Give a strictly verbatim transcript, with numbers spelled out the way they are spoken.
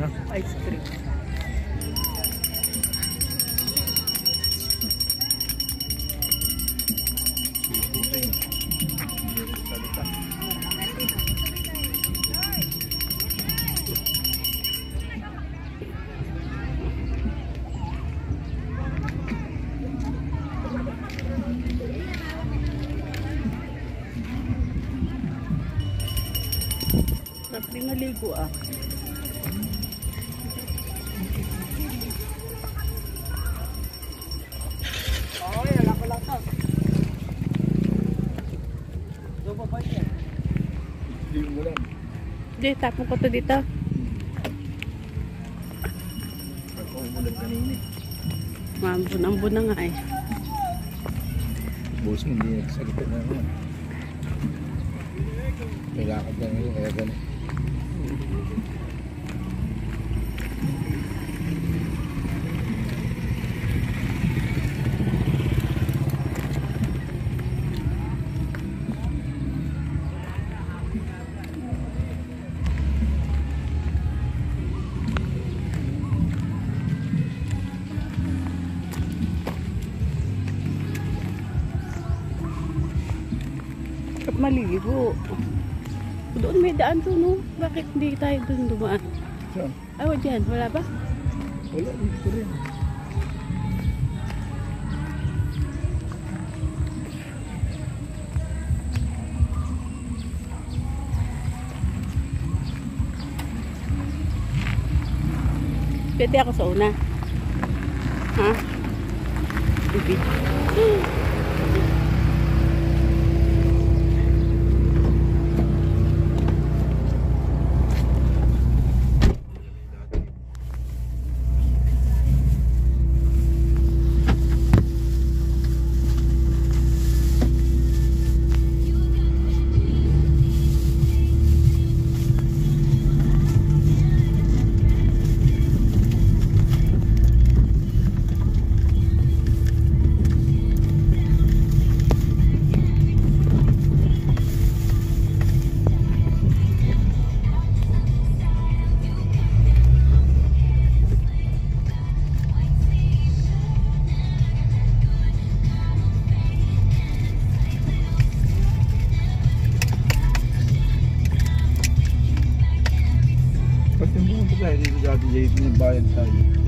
Ice cream. Di maligo ah. Oh, yan ako lang to. Do ba ba yan? Di mo lang. Di tapon ko to dito. Ako umulan kanina. Mambun-ambun na nga eh. Boss mo hindi nagsagot na naman. May lakad lang yun kaya gano'n. Maligo. Doon may daan doon, no? Bakit hindi tayo doon dumaan? Saan? Ay, dyan. Wala ba? Wala, dito rin. Pwede ako sa una. Ha? Bibi. Dati Jade, yung bayad tayo.